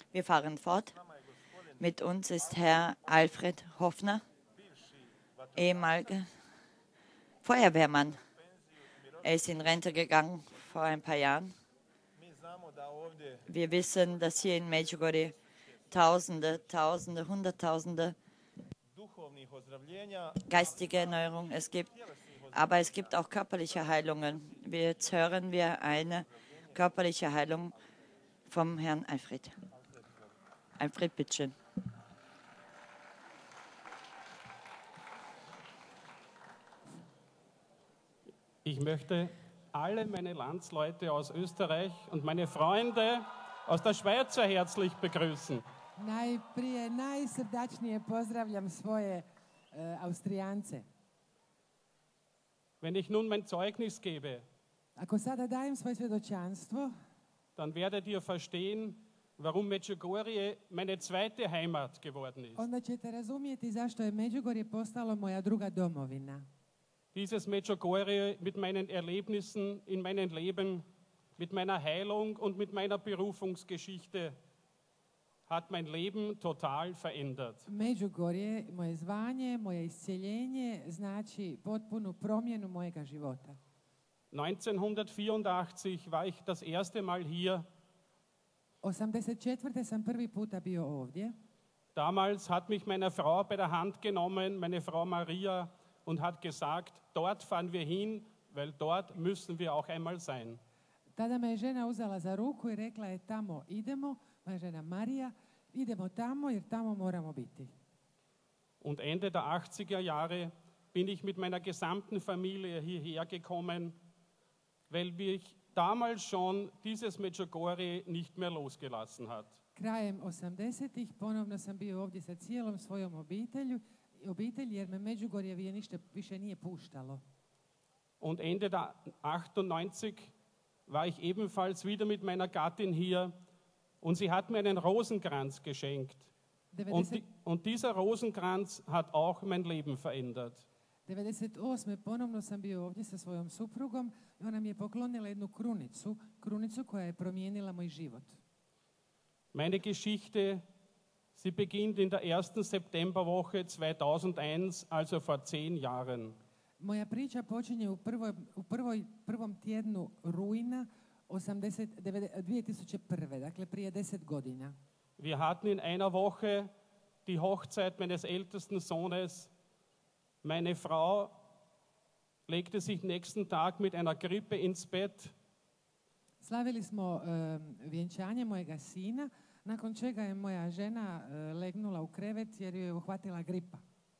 Wir fahren fort. Mit uns ist Herr Alfred Hoffner, ehemaliger Feuerwehrmann. Er ist in Rente gegangen vor ein paar Jahren. Wir wissen, dass hier in Medjugorje Tausende, Hunderttausende geistige Erneuerung es gibt, aber es gibt auch körperliche Heilungen. Jetzt hören wir eine körperliche Heilung vom Herrn Alfred. Alfred, bitteschön. Ich möchte alle meine Landsleute aus Österreich und meine Freunde aus der Schweiz sehr herzlich begrüßen. Najprije, najsrdačnije pozdravljam svoje Austrijance. Wenn ich nun mein Zeugnis gebe, Ako sada dajem svoje svjedočanstvo, dann werdet ihr verstehen, warum Medjugorje meine zweite Heimat geworden ist. onda ćete razumjeti zašto je Međugorje postalo moja druga domovina. Dieses Medjugorje mit meinen Erlebnissen in meinem Leben, mit meiner Heilung und mit meiner Berufungsgeschichte hat mein Leben total verändert. Međugorje, moje zvanje, moje isceljenje, znači potpunu promjenu mojega života. 1984 war ich das erste Mal hier. 84. sam prvi puta bio ovdje. Damals hat mich meine Frau bei der Hand genommen, meine Frau Maria, und hat gesagt, dort fahren wir hin, weil dort müssen wir auch einmal sein. Tada me je žena uzela za ruku i rekla je tamo idemo, moja žena Marija, idemo tamo jer tamo moramo biti. Und Ende der 80er Jahre bin ich mit meiner gesamten Familie hierher gekommen, weil mich damals schon dieses Medjugorje nicht mehr losgelassen hat. Krajem 80-ih ponovno sam bio ovdje sa cijelom svojom obitelji jer me Međugorje ništa više nije puštalo. Und Ende der 98 war ich ebenfalls wieder mit meiner Gattin hier und sie hat mir einen Rosenkranz geschenkt. Und dieser Rosenkranz hat auch mein Leben verändert. 98. ponovno sam bio ovdje sa svojom suprugom i ona mi je poklonila jednu krunicu koja je promijenila moj život. Meine Geschichte, sie beginnt in der ersten Septemberwoche 2001, also vor 10 Jahren. Moja priča počinje u prvom tjednu rujna 2001, dakle prije 10 godina. Wir hatten in einer Woche die Hochzeit meines ältesten Sohnes. Meine Frau legte sich nächsten Tag mit einer Grippe ins Bett. Slavili smo vjenčanje mojega sina, nakon čega je moja žena legnula u krevet jer ju je uhvatila gripa.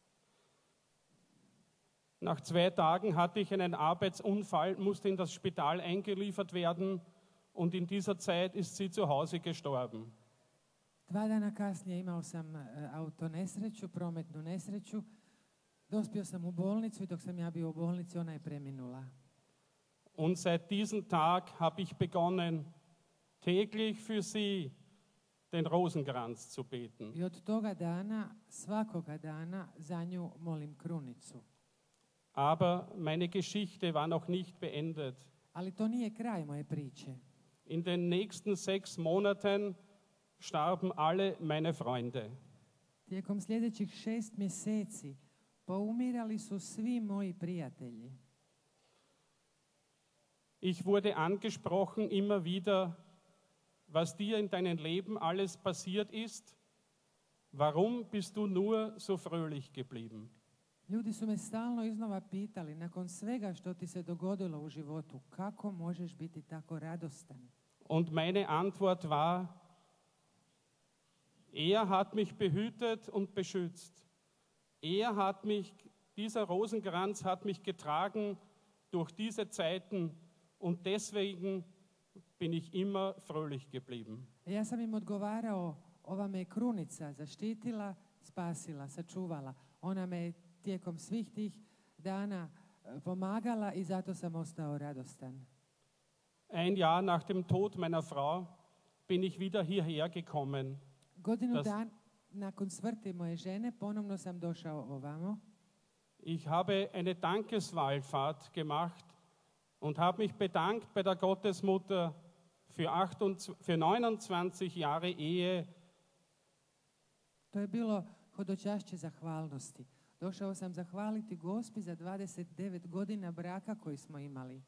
Nach 2 Tagen hatte ich einen Arbeitsunfall, musste in das Spital eingeliefert werden und in dieser Zeit ist sie zu Hause gestorben. 2 dana kasnije imao sam prometnu nesreću. Dospio sam u bolnicu i dok sam ja bio u bolnici, ona je preminula. Und seit diesem Tag habe ich begonnen, täglich für sie den Rosenkranz zu beten. I od toga dana, svakoga dana, za nju molim krunicu. Aber meine Geschichte war noch nicht beendet. Ali to nije kraj moje priče. In den nächsten 6 Monaten starben alle meine Freunde. Tijekom sljedećih 6 mjeseci poumirali su svi moji prijatelji. Ich wurde angesprochen immer wieder, was dir in deinem Leben alles passiert ist. Warum bist du nur so fröhlich geblieben? Ljudi su me stalno iznova pitali, nakon svega što ti se dogodilo u životu, kako možeš biti tako radostan? Und meine Antwort war, er hat mich behütet und beschützt. Dieser Rosenkranz hat mich getragen durch diese Zeiten und deswegen bin ich immer fröhlich geblieben. Ja sam im odgovarao, ova me je krunica zaštitila, spasila, sačuvala. Ona me tijekom svih tih dana pomagala i zato sam ostao radostan. Ein Jahr nach dem Tod meiner Frau bin ich wieder hierher gekommen. Godinu dana nakon smrti moje žene ponovno sam došao ovamo. Ich habe eine Dankeswallfahrt gemacht und habe mich bedankt bei der Gottesmutter für 29 Jahre Ehe To je bilo hodočašće zahvalnosti. Došao sam zahvaliti Gospi za 29 godina braka koji smo imali.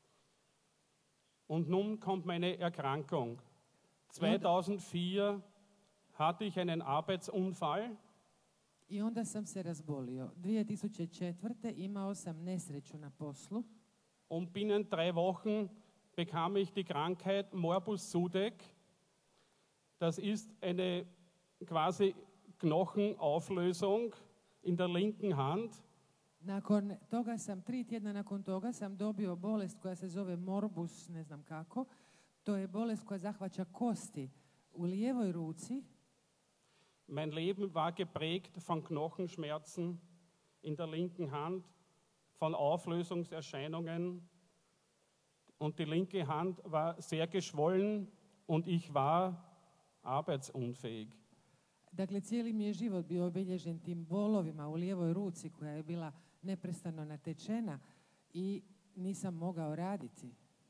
Und nun kommt meine Erkrankung. 2004 hatte ich einen Arbeitsunfall. I onda sam se razbolio. 2004. imao sam nesreću na poslu. Und binnen 3 Wochen bekam ich die Krankheit Morbus Sudeck. Das ist eine quasi Knochenauflösung in der linken Hand. Nakon toga sam, 3 tjedna nakon toga sam dobio bolest koja se zove morbus, ne znam kako. To je bolest koja zahvaća kosti u lijevoj ruci. Mein Leben war geprägt von Knochenschmerzen in der linken Hand, von Auflösungserscheinungen. Und die linke Hand war sehr geschwollen und ich war arbeitsunfähig. Dakle, cijeli mi je život bio obilježen tim bolovima u lijevoj ruci koja je bila neprestano natečena i nisam mogao raditi.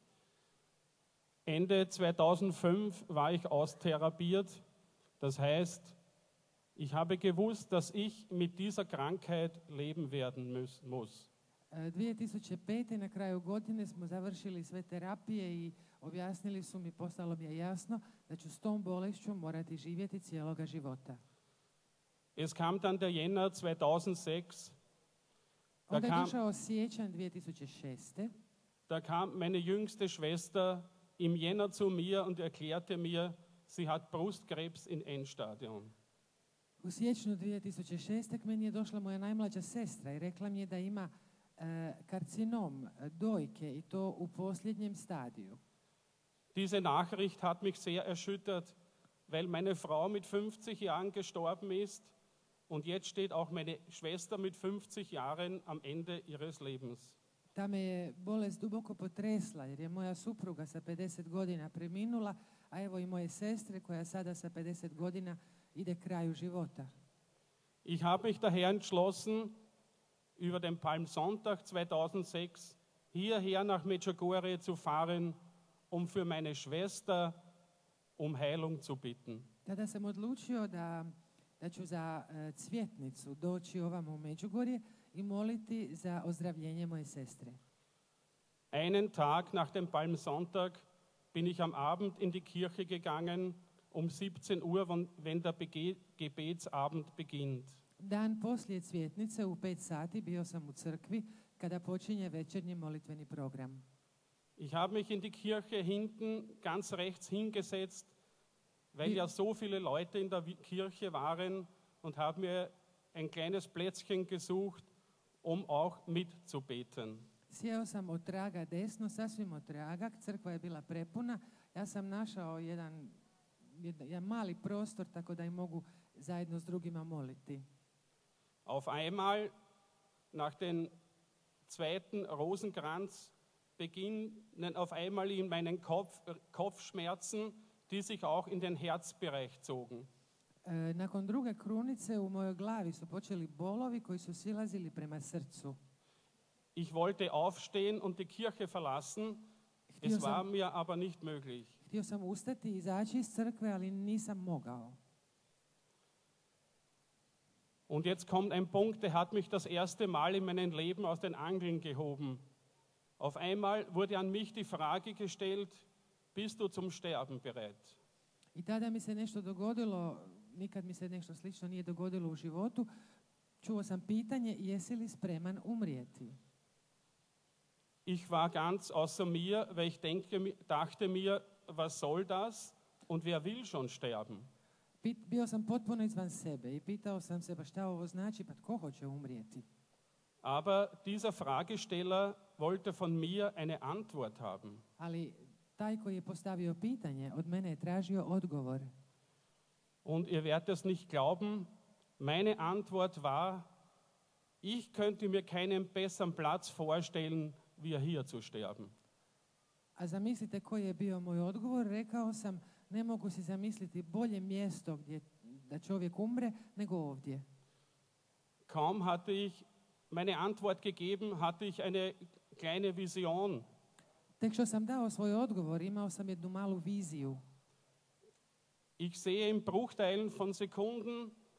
Ende 2005 war ich austherapiert. Das heißt, ich habe gewusst, dass ich mit dieser Krankheit leben werden muss. 2005. na kraju godine smo završili sve terapije i objasnili su mi, postalo mi je jasno da ću s tom bolešću morati živjeti cijeloga života. Es kam dann der Jänner 2006. Onda je došao siječanj 2006. Da kam meine jüngste Schwester im Jänner zu mir und erklärte mir, sie hat Brustkrebs in Endstadium. U siječnju 2006. k meni je došla moja najmlađa sestra i rekla mi je da ima karcinom dojke i to u posljednjem stadiju. Diese Nachricht hat mich sehr erschüttert, weil meine Frau mit 50 Jahren gestorben ist und jetzt steht auch meine Schwester mit 50 Jahren am Ende ihres Lebens. Ta me je bolest duboko potresla jer je moja supruga sa 50 godina preminula, a evo i moje sestre koja sada sa 50 godina ide kraju života. Ich habe mich daher entschlossen, über den Palmsonntag 2006 hierher nach Medjugorje zu fahren, um für meine Schwester um Heilung zu bitten. Tada sam odlučio da ću za cvjetnicu doći ovamo u Međugorje i moliti za ozdravljenje moje sestre. Einen Tag nach dem Palmsonntag bin ich am Abend in die Kirche gegangen, um 17 Uhr, wenn der Gebetsabend beginnt. Dan poslije cvjetnice u 5 sati bio sam u crkvi kada počinje večernji molitveni program. Ich habe mich in die Kirche hinten ganz rechts hingesetzt, weil ja so viele Leute in der Kirche waren und habe mir ein kleines Plätzchen gesucht, um auch mitzubeten. Sjeo sam od traga desno, sasvim od traga, crkva je bila prepuna. Ja sam našao jedan mali prostor tako da i mogu zajedno s drugima moliti. Auf einmal, nach den zweiten Rosenkranz, beginnen auf einmal in meinen Kopfschmerzen, die sich auch in den Herzbereich zogen. Nakon druge krunice u mojoj glavi su počeli bolovi koji su silazili prema srcu. Ich wollte aufstehen und die Kirche verlassen, es war mir aber nicht möglich. Htio sam ustati i izaći iz crkve, ali nisam mogao. Und jetzt kommt ein Punkt, der hat mich das erste Mal in meinem Leben aus den Angeln gehoben. Auf einmal wurde an mich die Frage gestellt, bist du zum Sterben bereit? I tada mi se nešto dogodilo, nikad mi se nešto slično nije dogodilo u životu. Čuo sam pitanje, jesi li spreman umrijeti? Ich war ganz außer mir, weil ich dachte mir, was soll das und wer will schon sterben? Bio sam potpuno izvan sebe i pitao sam se, pa šta ovo znači, pa tko hoće umrijeti? Aber dieser Fragesteller wollte von mir eine Antwort haben. Ali taj koji je postavio pitanje, od mene je tražio odgovor. Und ihr werdet es nicht glauben, meine Antwort war, ich könnte mir keinen besseren Platz vorstellen, wie hier zu sterben. A zamislite koji je bio moj odgovor? Rekao sam, ne mogu si zamisliti bolje mjesto gdje da čovjek umre nego ovdje. Kaum hatte ich meine Antwort gegeben, hatte ich eine kleine Vision. Tek što sam dao svoj odgovor, imao sam jednu malu viziju. Ich sehe in Bruchteilen von Sekunden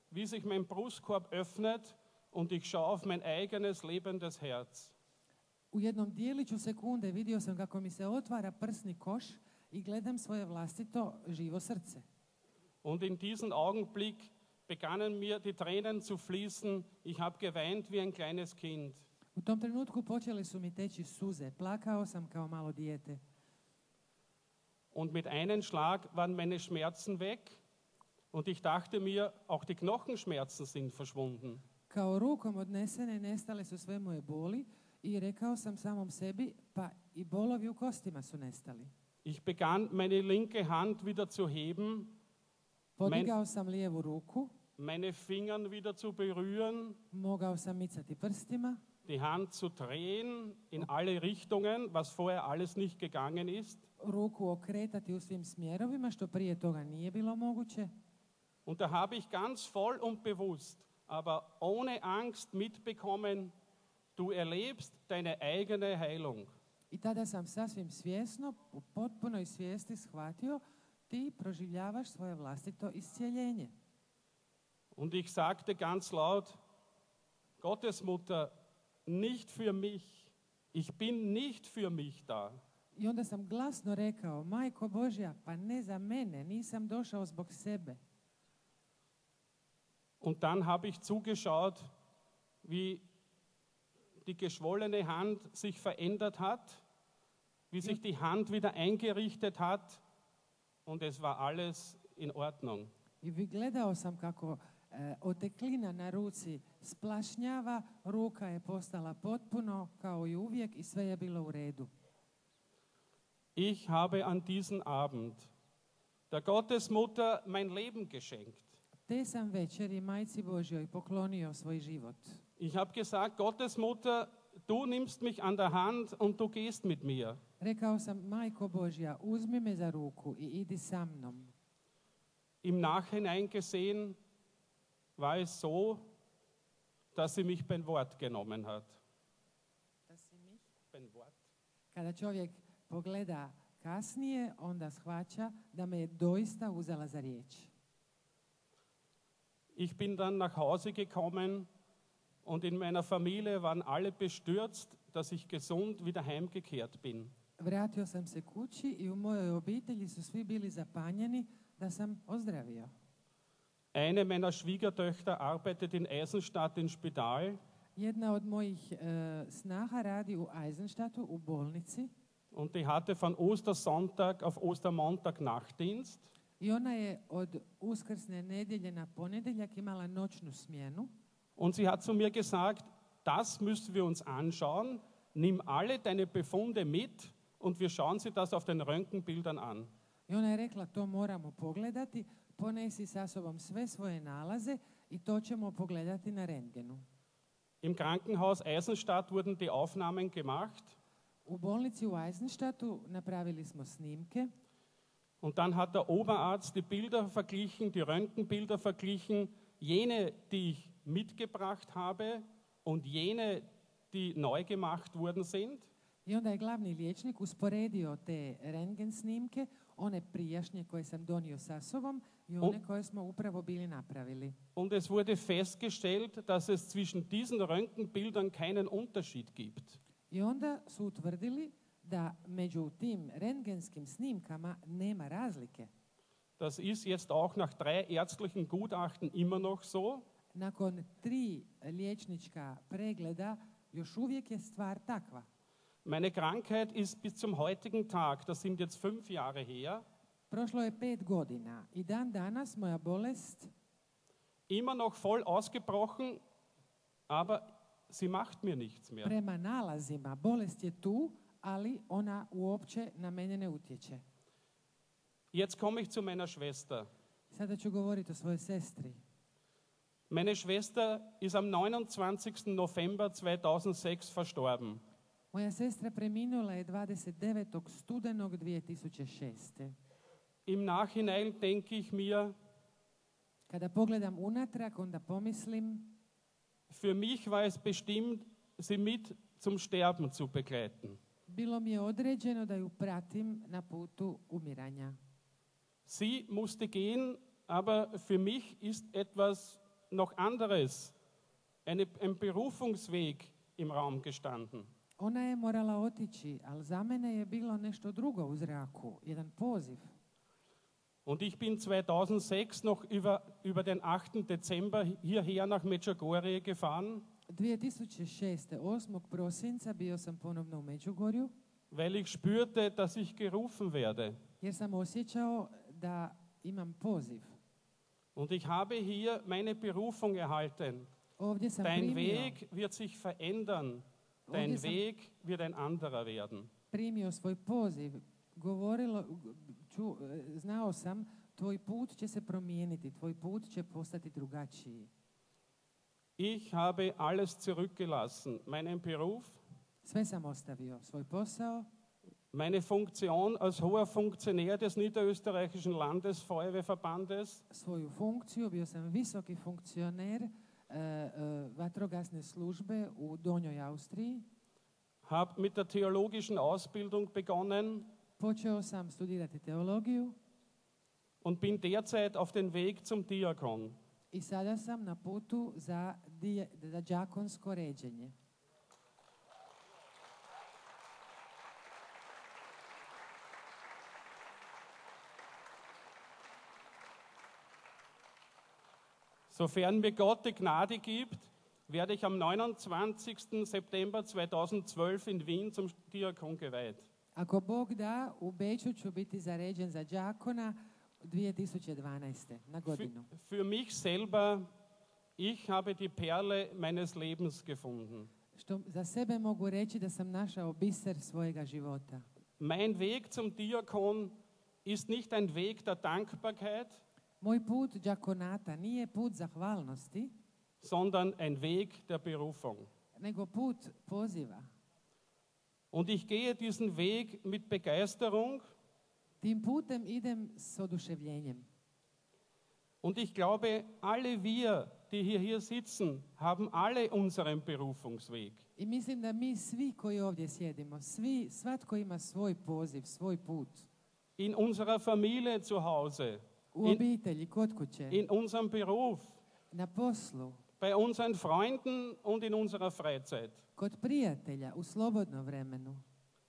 wie sich mein Brustkorb öffnet und ich schaue auf mein eigenes lebendes Herz. U jednom dijeliću sekunde vidio sam kako mi se otvara prsni koš i gledam svoje vlastito živo srce. Und in diesem Augenblick begannen mir die Tränen zu fließen. Ich habe geweint wie ein kleines Kind. U tom trenutku počele su mi teći suze. Plakao sam kao malo dijete. Und mit einem Schlag waren meine Schmerzen weg. Und ich dachte mir, auch die Knochenschmerzen sind verschwunden. Kao rukom odnesene nestale su sve moje boli i rekao sam samom sebi, pa i bolovi u kostima su nestali. Ich begann meine linke Hand wieder zu heben, Podigao sam lijevu ruku, meine Finger wieder zu berühren, mogao sam micati prstima, die Hand zu drehen in alle Richtungen, was vorher alles nicht gegangen ist. ruku okretati u svim smjerovima, što prije toga nije bilo moguće. Und da habe ich ganz voll und bewusst, aber ohne Angst mitbekommen, du erlebst deine eigene Heilung. I tada sam sasvim svjesno, u potpunoj svijesti shvatio, ti proživljavaš svoje vlastito iscijeljenje. Und ich sagte ganz laut, Gottesmutter, nicht für mich. Ich bin nicht für mich da. I onda sam glasno rekao, Majko Božja, pa ne za mene, nisam došao zbog sebe. Und dann habe ich zugeschaut, wie die geschwollene Hand sich verändert hat, wie sich die Hand wieder eingerichtet hat und es war alles in Ordnung. I gledao sam kako oteklina na ruci splašnjava, ruka je postala potpuno kao i uvijek i sve je bilo u redu. Ich habe an diesem Abend der Gottesmutter mein Leben geschenkt. Te sam večeri Majci Božjoj poklonio svoj život. Ich habe gesagt, Gottesmutter, du nimmst mich an der Hand und du gehst mit mir. Rekao sam, Majko Božja, uzmi me za ruku i idi sa mnom. Im Nachhinein gesehen war es so, dass sie mich beim Wort genommen hat. Beim Wort. Kada čovjek pogleda kasnije, onda shvaća da me je doista uzela za riječ. Ich bin dann nach Hause gekommen und in meiner Familie waren alle bestürzt, dass ich gesund wieder heimgekehrt bin. Vratio sam se kući i u mojoj obitelji su svi bili zapanjeni da sam ozdravio. Eine meiner Schwiegertöchter arbeitet in Eisenstadt im Spital. Jedna od mojih snaha radi u Eisenstadtu u bolnici. Und die hatte von Ostersonntag auf Ostermontag Nachtdienst. I ona je od uskrsne nedjelje na ponedjeljak imala noćnu smjenu. Und sie hat zu mir gesagt, das müssen wir uns anschauen. Nimm alle deine Befunde mit und wir schauen sie das auf den Röntgenbildern an. I ona je rekla, to moramo pogledati, ponesi sa sobom sve svoje nalaze i to ćemo pogledati na rentgenu. Im Krankenhaus Eisenstadt wurden die Aufnahmen gemacht. U bolnici u Eisenstadtu napravili smo snimke. Und dann hat der Oberarzt die Bilder verglichen, die Röntgenbilder verglichen, jene, die ich mitgebracht habe und jene, die neu gemacht worden sind. I onda je glavni liječnik usporedio te rentgen snimke, one prijašnje koje sam donio sa sobom i one koje smo upravo bili napravili. Und es wurde festgestellt, dass es zwischen diesen Röntgenbildern keinen Unterschied gibt. I onda su utvrdili da među tim rentgenskim snimkama nema razlike. Das ist jetzt auch nach 3 ärztlichen Gutachten immer noch so. Nakon 3 liječnička pregleda još uvijek je stvar takva. Meine Krankheit ist bis zum heutigen Tag, das sind jetzt 5 Jahre her, Prošlo je 5 godina i dan danas moja bolest immer noch voll ausgebrochen, aber sie macht mir nichts mehr. prema nalazima, bolest je tu, ali ona uopće na mene ne utječe. Jetzt komme ich zu meiner Schwester. Sada ću govoriti o svojoj sestri. Meine Schwester ist am 29. November 2006 verstorben. Moja sestra preminula je 29. studenog 2006. Im Nachhinein denke ich mir, Kada pogledam unatrag, onda pomislim, für mich war es bestimmt, sie mit zum Sterben zu begleiten. bilo mi je određeno da ju pratim na putu umiranja. Sie musste gehen, aber für mich ist etwas noch anderes, ein Berufungsweg im Raum gestanden. Ona je morala otići, ali za mene je bilo nešto drugo u zraku, jedan poziv. Und ich bin 2006 noch über den 8. Dezember hierher nach Medjugorje gefahren, 2006. 8. prosinca bio sam ponovno u Međugorju, weil ich spürte, dass ich gerufen werde. jer sam osjećao da imam poziv. Und ich habe hier meine Berufung erhalten. Ovdje sam Dein primio, Weg wird sich verändern. Dein Weg wird ein anderer werden. primio svoj poziv. Znao sam, tvoj put će se promijeniti, tvoj put će postati drugačiji. Ich habe alles zurückgelassen. Meinen Beruf, Sve sam ostavio, svoj posao, meine Funktion als hoher Funktionär des Niederösterreichischen Landesfeuerwehrverbandes, svoju funkciju, bio sam visoki funkcioner vatrogasne službe u Donjoj Austriji. habe mit der theologischen Ausbildung begonnen Počeo sam studirati teologiju und bin derzeit auf den Weg zum Diakon. i sada sam na putu za đakonsko ređenje. Sofern mir Gott die Gnade gibt, werde ich am 29. September 2012 in Wien zum Diakon geweiht. Ako Bog da, u Beču ću biti zaređen za đakona 2012. na godinu. Für mich selber, ich habe die Perle meines Lebens gefunden. Što za sebe mogu reći da sam našao biser svojega života. Mein Weg zum Diakon ist nicht ein Weg der Dankbarkeit, Moj put đakonata nije put zahvalnosti, sondern ein Weg der Berufung. nego put poziva. Und ich gehe diesen Weg mit Begeisterung Tim putem idem s oduševljenjem. und ich glaube, alle wir, die hier sitzen, haben alle unseren Berufungsweg. I mislim da mi svi koji ovdje sjedimo, svatko ima svoj poziv, svoj put. In unserer Familie zu Hause, U obitelji, kod kuće, in unserem Beruf, na poslu, bei unseren Freunden und in unserer Freizeit. kod prijatelja, u slobodnom vremenu.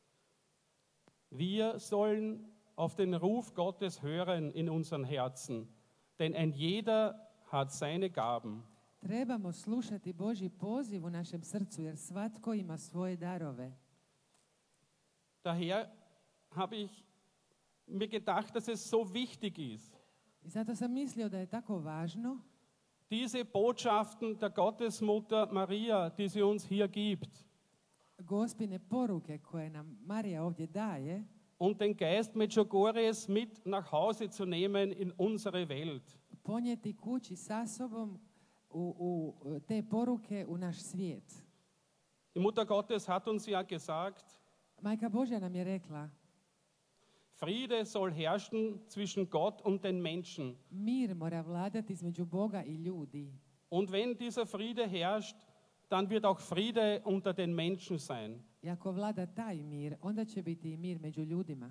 Wir sollen auf den Ruf Gottes hören in unseren Herzen, denn ein jeder hat seine Gaben. Trebamo slušati Božji poziv u našem srcu, jer svatko ima svoje darove. Daher habe ich mir gedacht, dass es so wichtig ist, I zato sam mislio da je tako važno diese Botschaften der Gottesmutter Maria, die sie uns hier gibt, Gospine poruke koje nam Marija ovdje daje und den Geist Medjugorjes mit nach Hause zu nehmen in unsere Welt. ponijeti kući sa sobom u te poruke u naš svijet. Die Mutter Gottes hat uns ja gesagt, Majka Božja nam je rekla, Friede soll herrschen zwischen Gott und den Menschen. mir mora vladati između Boga i ljudi. Und wenn dieser Friede herrscht, dann wird auch Friede unter den Menschen sein. I ako vlada taj mir, onda će biti i mir među ljudima.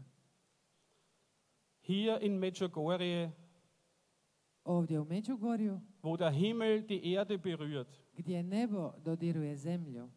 Hier in Medjugorje, Ovdje u Međugorju, wo der Himmel die Erde berührt. gdje nebo dodiruje zemlju.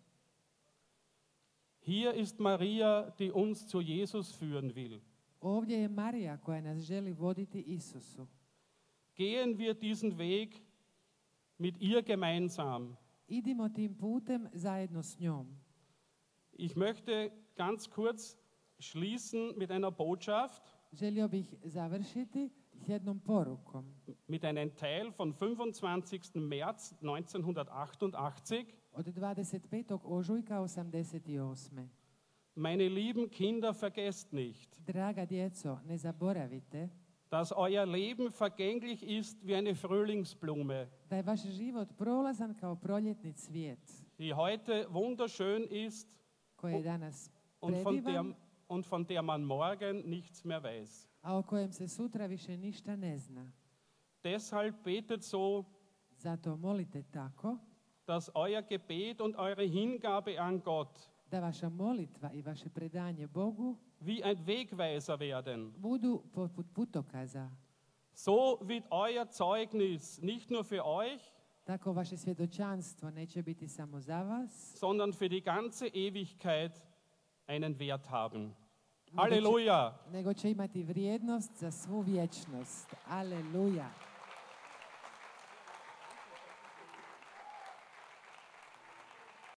Hier ist Maria, die uns zu Jesus führen will. Ovdje je Marija koja nas želi voditi Isusu. Gehen wir diesen Weg mit ihr gemeinsam. Idimo tim putem zajedno s njom. Ich möchte ganz kurz schließen mit einer Botschaft, Želio bih završiti s jednom porukom. mit einem Teil von 25. März 1988. Od 25. ožujka 88. Meine lieben Kinder, vergesst nicht, Draga djeco, ne zaboravite dass euer Leben vergänglich ist wie eine Frühlingsblume, da je vaš život prolazan kao proljetni cvijet die heute wunderschön ist koji je danas und predivan, von der man morgen nichts mehr weiß. a o kojem se sutra više ništa ne zna. Deshalb betet so, Zato molite tako dass euer Gebet und eure Hingabe an Gott da vaša molitva i vaše predanje Bogu wie ein Wegweiser werden. budu poput putokaza. So wird euer Zeugnis nicht nur für euch, tako vaše svjedočanstvo neće biti samo za vas, sondern für die ganze Ewigkeit einen Wert haben. Halleluja! nego će imati vrijednost za svu vječnost. Aleluja!